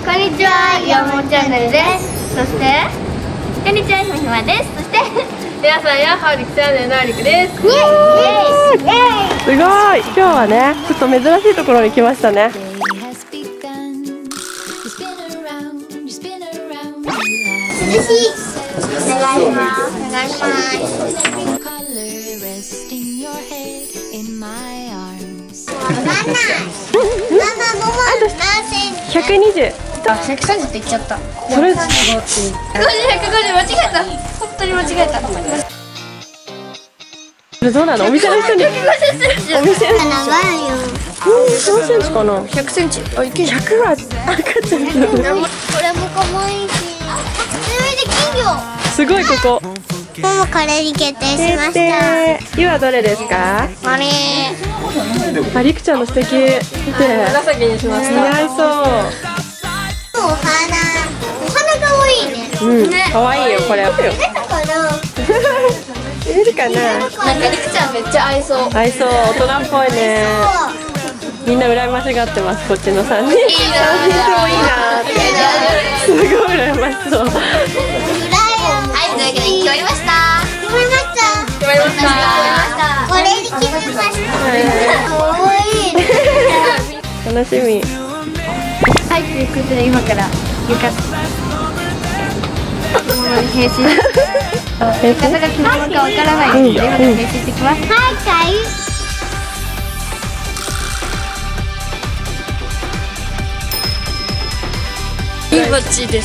こんにちは、岩本チャンネルです。そしてこんにちは、ひまひまです。そして皆さんやはりチャンネルのありくです。すごい、 今日はね、ちょっと珍しいところに来ましたね。 涼しい。お願いします。お願いします。 120。 あ、130って言っちゃった。 それ。150、 150間違えた。本当に間違えた。 それどうなの？お店の人に。お店の人。何センチかな ？100センチ。あ、いける。 100は赤ちゃん。 これも可愛いし。金魚。 すごいここ。 もうこれに決定しました。 ゆはどれですか？ あれ。 あ、りくちゃんの素敵。見て。 紫にしました。 似合いそう。 お花可愛いね。 うん、可愛いよこれ。見えるかな。 なんかりくちゃんめっちゃ合いそう。 合いそう、大人っぽいね。みんな羨ましがってます。こっちの3人。3人ともいいな。すごい羨ましそう。はい、 というわけで決まりました。決まりました。決まりました。これに決めました。可愛い。 楽しみ。 はい、ということで今から浴衣変身。浴衣が着物かわからないので今から変身してきます。はい、かい。いいバッチです。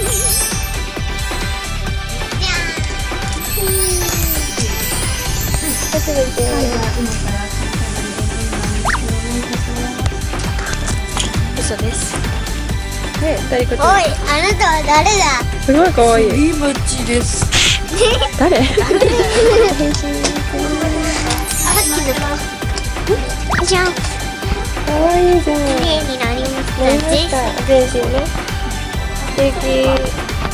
嘘です。 ね、誰こっち。 おい、あなたは誰だ。 すごい可愛い。 いいバッチです。 誰？ じゃん。 可愛いじゃん。 綺麗になりました。 全身ね。素敵。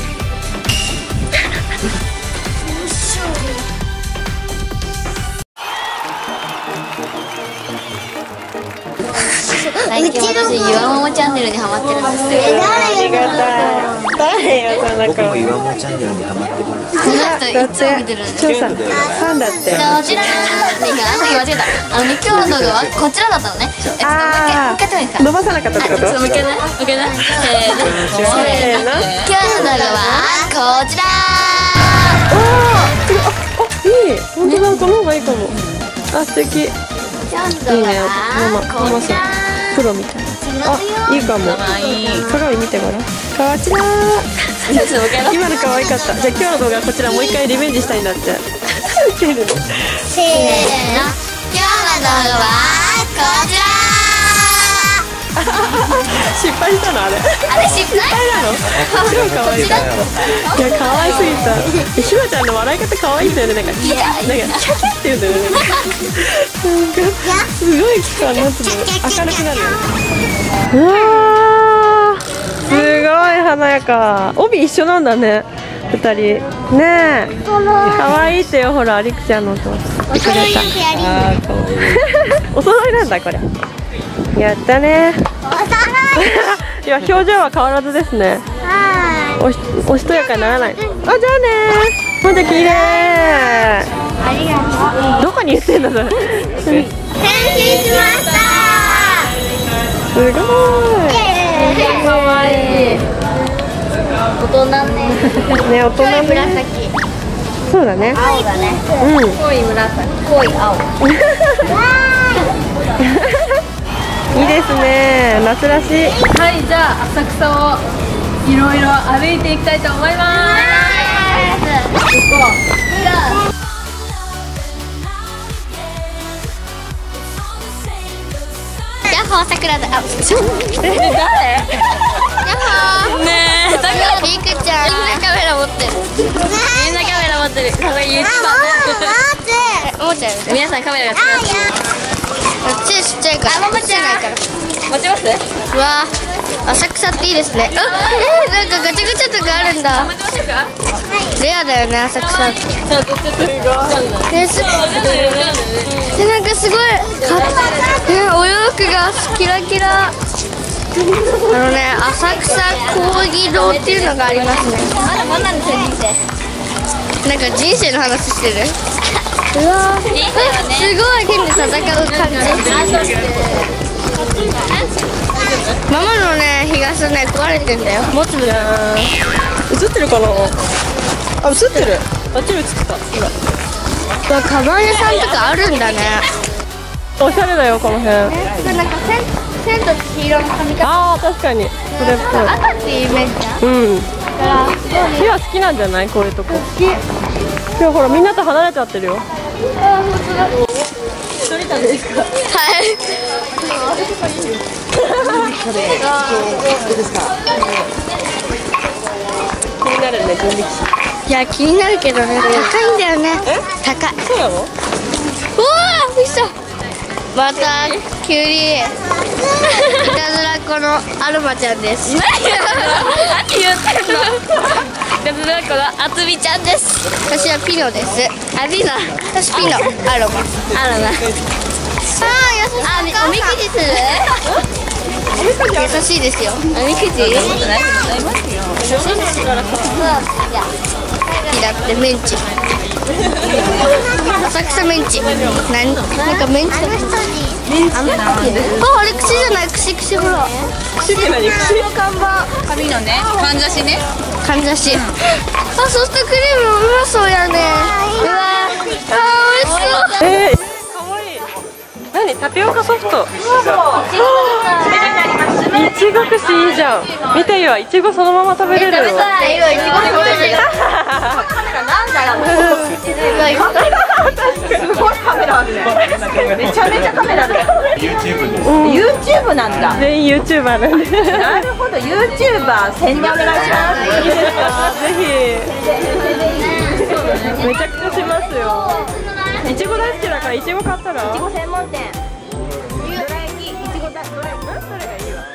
最近私岩ももチャンネルにハマってるんですけど。 ありがたい。誰よその子。 僕も岩もチャンネルにハマってるんです。 この人いつも見てるんですよ。 張さん、ファンだって。 じゃあこちらでいいかな。間違えた。今日の動画はこちらだったのね。もう一回やってもいいですか。 伸ばさなかったってこと？ そう、もう一回ね。もう一回ね。せーの。今日の動画はこちら。 いい。本当だ、この方がいいかも。あ、素敵。 今日の動画はこちら。 プロみたいな。あ、いいかも。鏡見てごらん。こちら。今の可愛かった。じゃあ今日の動画こちらもう一回リベンジしたいんだって。ウケるの。 せーの。今日の動画はこちら。 失敗したのあれ。 あれ失敗なの？超可愛い。いや可愛すぎた。ひまちゃんの笑い方可愛いんだよね。なんかキャキって言うんだよね。なんかすごい期間持つの明るくなるよね。うわー、すごい華やか。帯一緒なんだね。2人ねえ。可愛いってよ、ほらりくちゃんのお父さん。 お揃いのペアリング。 可愛い。お揃いなんだこれ。やったね。いや、表情は変わらずですね。おしとやかにならない。あ、じゃあねー。ほんと綺麗。 ありがとう。 どこに言ってんのそれ。 変身しました。 すごい。 可愛い。大人ね。 ね、大人ね。 紫。 そうだね。 青だね。濃い紫、濃い青。 いいですね。夏らしい。 はい、じゃあ浅草をいろいろ歩いていきたいと思います。行こう。 ヤッホー桜だ。あ、 誰？ ヤッホー。ねえ、だからりくちゃん。みんなカメラ持ってる。みんなカメラ持ってる。これユーチューバー。持っちゃう。皆さんカメラやってます。ちっちゃいから。持ちないから。 持ちます？ うわー、浅草っていいですね。なんかガチャガチャとかあるんだ。 持ちましょうか？ レアだよね、浅草。 ちょっとなんかすごい。お洋服がキラキラ。 浅草講義堂っていうのがありますね。なんか人生の話してる。うわー、すごい剣で戦う感じ。ママのね日傘ね壊れてんだよ。持つの。 映ってるかな。あ、映ってる。あっちも映ってた。ほら。 カバン屋さんとかあるんだね。 おしゃれだよこの辺。 なんか千と千尋の髪型。 ああ、確かにそれっぽい。 赤っていうイメージじゃん。 うん。火は好きなんじゃない、こういうとこ。好き。今日ほらみんなと離れちゃってるよ。 あ、本当だ。一人旅ですか。はい。 気になるね、人力車。 いや、気になるけどね、高いんだよね。高い。 そうなの？ うわー、美味しそう。またキュウリ。いたずらっ子のアロマちゃんです。何言ってんの？いたずらっ子のあつみちゃんです。私はピノです。あ、ピノ。私ピノ。アロマ。アロマ。あ、おみくじする？優しいですよ。おみくじ？だってメンチ。浅草メンチ。なんかメンチ。あ、あれ串じゃない、串ほら。 串って何？串の看板。紙のね、かんざしね。 かんざし。あ、ソフトクリームうまそうやね。うわ、あ、美味しそう。 かわいい。何？タピオカソフト。いちご串いいじゃん。見てよ、いちごそのまま食べれるよ。 食べたい。今いちご食べる。 すごいカメラあるね。めちゃめちゃカメラある。YouTube なんだ。 全員 YouTuber なんで。 なるほど、YouTuber 宣伝お願いします。 ぜひ。めちゃくちゃしますよ。いちご大好きだからいちご買ったら。 いちご専門店。 どれがいいわ。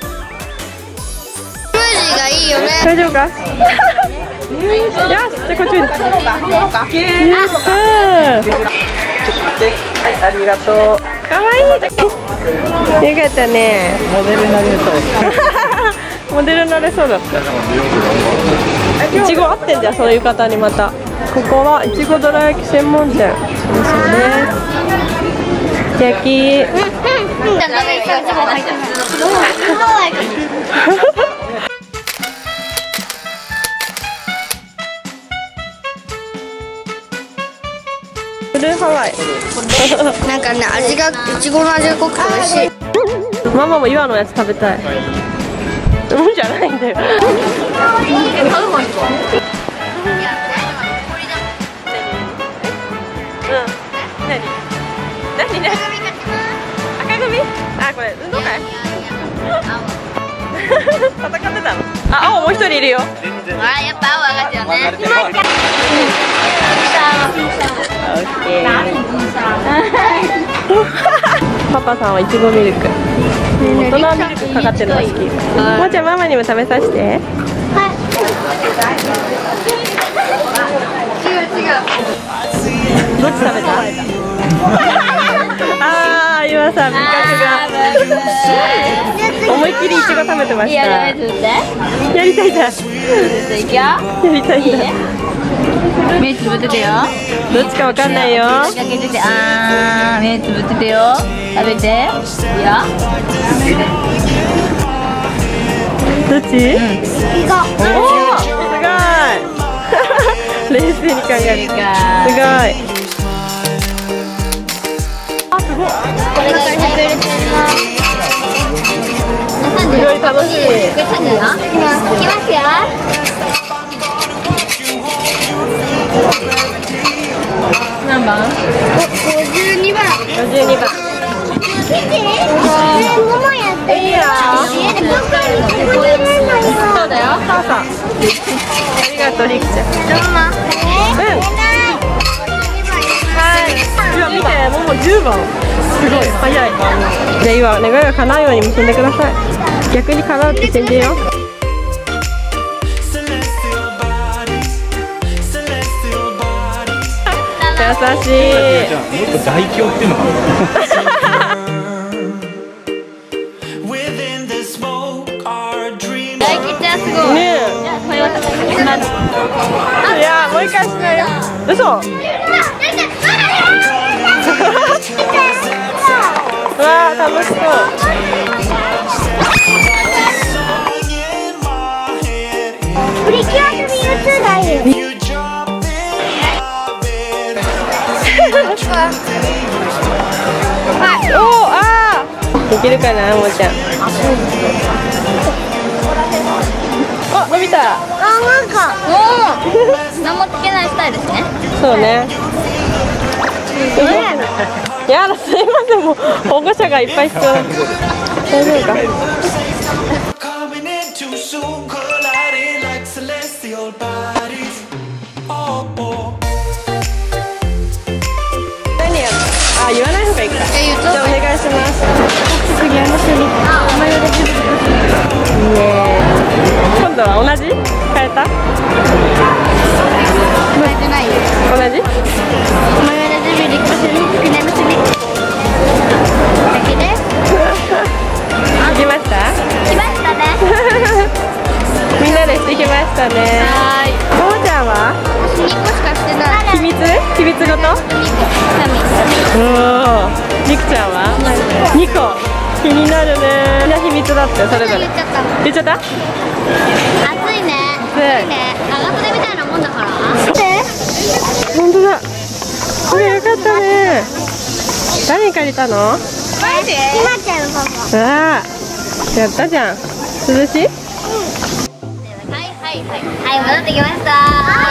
スムージーがいいよね。 大丈夫か？よし、じゃあこっちに。 そうか。 ちょっと待って。はい、ありがとう。かわいい。よかったね。モデルになれそう。モデルになれそうだった。いちご合ってんじゃん、その浴衣にまた。ここはいちごどら焼き専門店ですよね。焼き。ブルーハワイ。 なんかね、味がいちごの味が濃くて美味しい。 ママも岩のやつ食べたい。うんじゃないんだよ。何？赤組？あ、これ運動会？戦ってたの？あ、青もう一人いるよ。 あ、やっぱ青上がっちゃうね。 パパさんはいちごミルク。大人ミルクかかってるの好き。もーちゃんママにも食べさせて。どっち食べた？ああ、今さ味覚が思いっきりいちご食べてました。やりたいだ。やりたいんだ。 目つぶっててよ。 どっちかわかんないよ。 開けてて、あー、目つぶっててよ。食べて。いや。 どっち？おー、すごい。冷静に考える。すごい。あ、すごい。 これが100円です。 すごい楽しい。 いきますよ。 何番 ？52番。 52番。いいよ。そうだよ。母さん。ありがとう、りくちゃん。はい。今見て、もう10番。すごい早い。じゃあ今願いが叶うように結んでください。逆に叶うって信じよう。優しい。 もっと大凶っていうのかな。 なる。 いやもう一回しないよ。嘘。うわー楽しそう。 プリキュアとミュウツーがいる。 おおあー。できるかなももちゃん。あ伸びた。 なんか。 何もつけないスタイルですね。 そうね。やだすいませんもう保護者がいっぱい必要。大丈夫か。何やる？あ言わない方がいいか。じゃあお願いします。次あの人に。お前ができる。今度は同じ？変えた？ 変えてないよ。 同じ？ お前が準備できますよね。少ない結び。だけで。 できました？ 来ましたね。 みんなでしてきましたね。 はーい。 ももちゃんは？ 私2個しかしてない。 秘密？秘密ごと？ 2個。 おお。りくちゃんは？2個。気になるね。みんな秘密だってそれぞれ。言っちゃった？ 暑いね。暑いね。長袖みたいなもんだから。 本当だ。これよかったね。誰に借りたの？ ひまちゃんのパパ。 ああ。やったじゃん。涼しい？ はい、戻ってきました。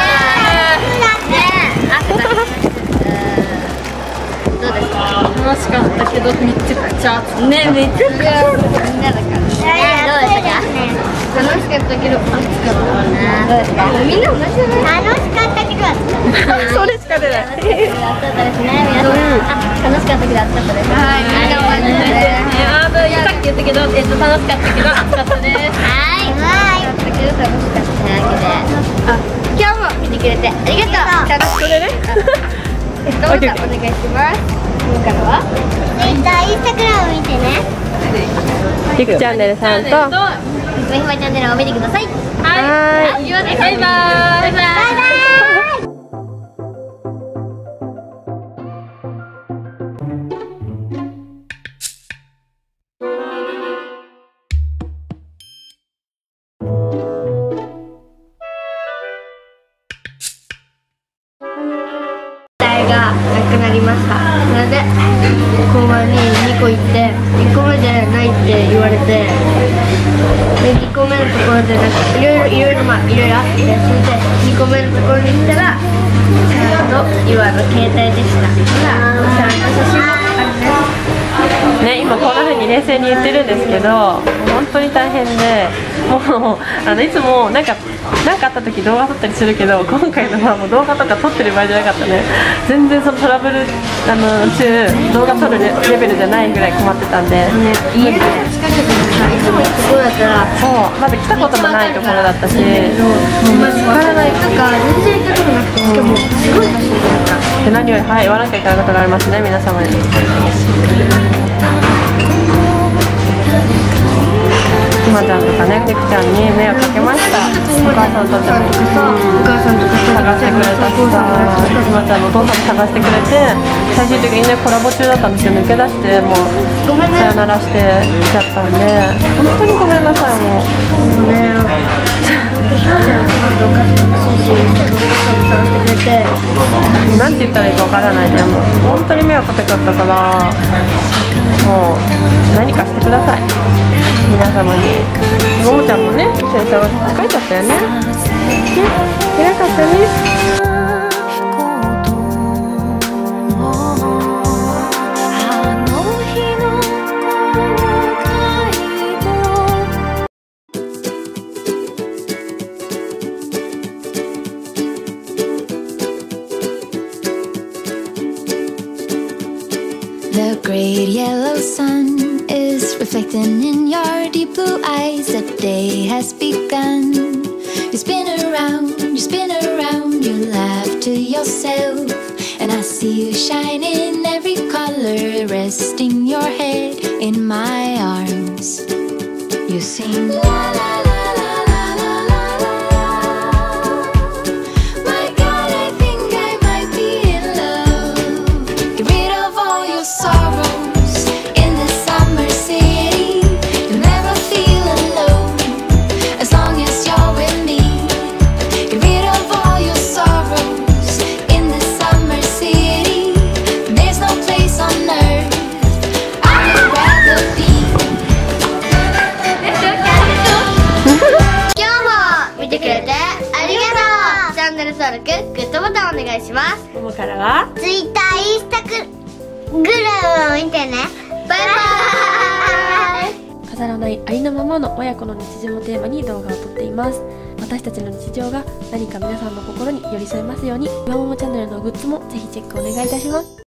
どうですか？ 楽しかったけどめちゃくちゃ暑いね。めちゃくちゃ暑い。 みんなだから。どうでしたか？ 楽しかったけど暑かったね。 どうですか？みんな同じじゃない？ 楽しかったけど暑かった。 それしか出ない。 暑かったですね。皆さん。楽しかったけど暑かったです。はい。どうもさっき言ったけど、楽しかったけど暑かったです。 はい。だけど楽しかったわけで。今日も見てくれてありがとう。 それね。 またお願いします。今からはインスタグラム見てね。 りくチャンネルさんとひまチャンネルを見てください。 はーい。 バイバイ。バイバイ。がなくなりました。なので交番に2個行って1個目でないって言われて、で2個目のところでなんかいろいろあって、それで2個目のところに行ったらちゃんと今の携帯でした。ちゃんと写真もあります。 ね、今こんな風に冷静に言ってるんですけど、本当に大変で、もういつもなんかあった時動画撮ったりするけど、今回のはもう動画とか撮ってる場合じゃなかったね。全然そのトラブル中動画撮るレベルじゃないぐらい困ってたんで、 家の近くでさ、いつも行くところだったらそうまだ来たこともないところだったし、 分からないとか全然行ったことなくて、しかもすごい走ってたから。 で何より言わなきゃいけないことがありますね、皆様に。ひまちゃんとかね、りくちゃんに迷惑かけました。お母さんたちも探してくれたしさ、ひまちゃんのお父さんも探してくれて、最終的にねコラボ中だったんですよ。抜け出してもうさよならしてきちゃったんで、本当にごめんなさい。もうなんて言ったらいいかわからないね。もう本当に迷惑かけちゃったから、もう何かしてください、皆様に。ももちゃんもね、先生は疲れちゃったよね。偉かったね。 The great yellow sun is reflecting in your deep blue eyes. The day has begun. You spin around, you laugh to yourself. And I see you shine in every color, resting your head in my arms. You sing la la la la la la la la. 登録、グッドボタンお願いします。 ももからは Twitter、インスタグラムを見てね。バイバーイ。 飾らないありのままの親子の日常をテーマに動画を撮っています。私たちの日常が何か皆さんの心に寄り添えますように。みまももチャンネルのグッズもぜひチェックお願いいたします。